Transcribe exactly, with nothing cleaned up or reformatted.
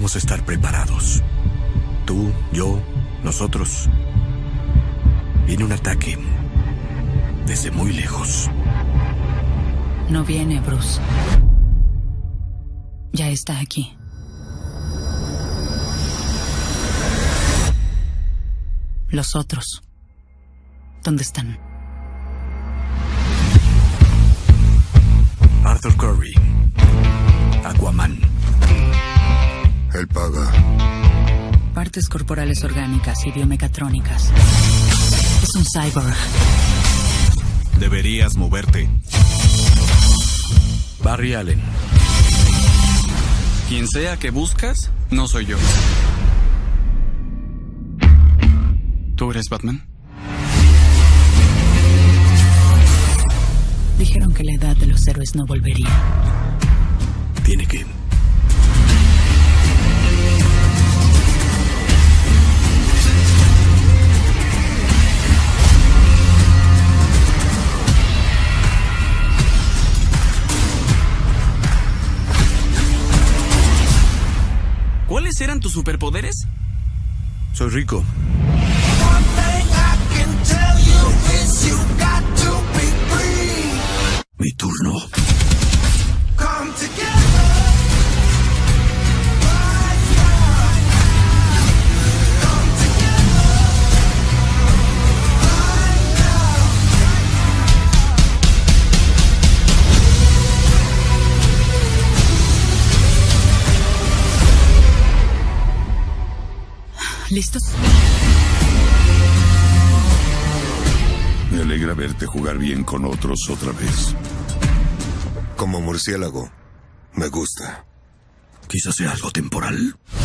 Debemos estar preparados. Tú, yo, nosotros. Viene un ataque. Desde muy lejos. No viene, Bruce. Ya está aquí. Los otros. ¿Dónde están? Arthur Curry. Aquaman. Él paga. Partes corporales orgánicas y biomecatrónicas. Es un cyborg. Deberías moverte. Barry Allen. Quien sea que buscas, no soy yo. ¿Tú eres Batman? Dijeron que la edad de los héroes no volvería. Tiene que... ¿Cuáles eran tus superpoderes? Soy rico. Mi turno. ¿Listos? Me alegra verte jugar bien con otros otra vez. Como murciélago, me gusta. Quizás sea algo temporal.